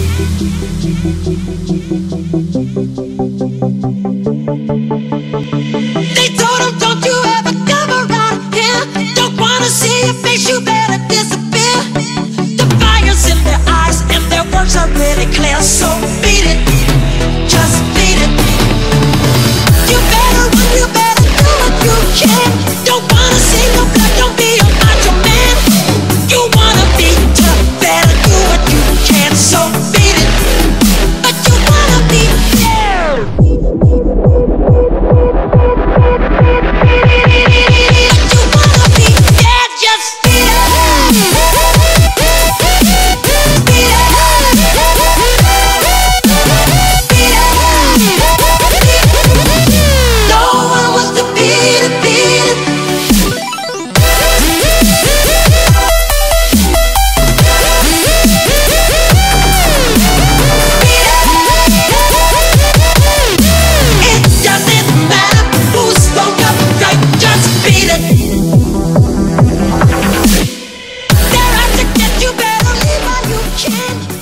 They told him, don't you ever come around here. Don't wanna see your face, you better disappear. The fire's in their eyes and their words are really clear. So beat it, just beat it. You better run, you better do what you can. Don't wanna see no blood, don't be a macho man. You wanna be tough, better do what you can. So beat it, but you wanna be fair. You better leave while you can.